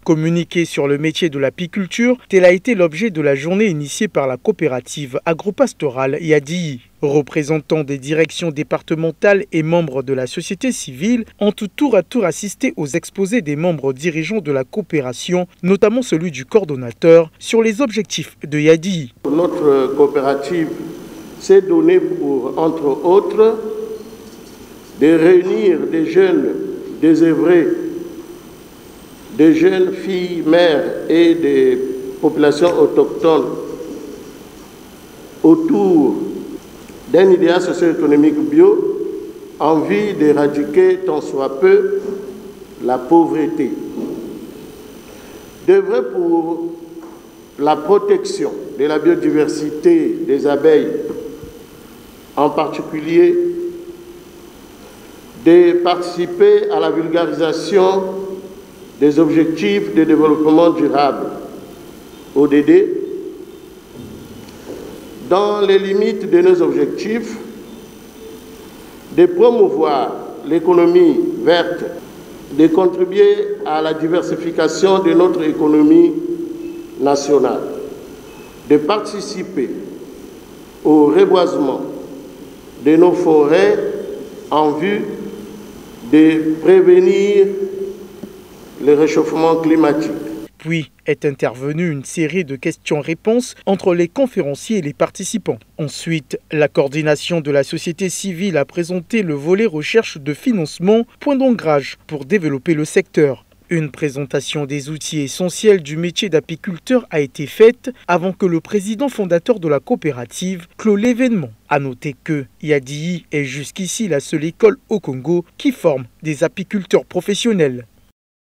Communiquer sur le métier de l'apiculture, tel a été l'objet de la journée initiée par la coopérative agropastorale Yadi. Représentants des directions départementales et membres de la société civile ont tour à tour assisté aux exposés des membres dirigeants de la coopération, notamment celui du coordonnateur, sur les objectifs de Yadi. Notre coopérative s'est donnée pour, entre autres, de réunir des jeunes désœuvrés, des jeunes filles mères et des populations autochtones autour d'un idéal socio-économique bio en vue d'éradiquer tant soit peu la pauvreté. D'œuvrer pour la protection de la biodiversité des abeilles, en particulier de participer à la vulgarisation des objectifs de développement durable, ODD, dans les limites de nos objectifs, de promouvoir l'économie verte, de contribuer à la diversification de notre économie nationale, de participer au reboisement de nos forêts en vue de prévenir le réchauffement climatique. Puis est intervenue une série de questions-réponses entre les conférenciers et les participants. Ensuite, la coordination de la société civile a présenté le volet recherche de financement, point d'ancrage pour développer le secteur. Une présentation des outils essentiels du métier d'apiculteur a été faite avant que le président fondateur de la coopérative clôt l'événement. A noter que Yadi est jusqu'ici la seule école au Congo qui forme des apiculteurs professionnels.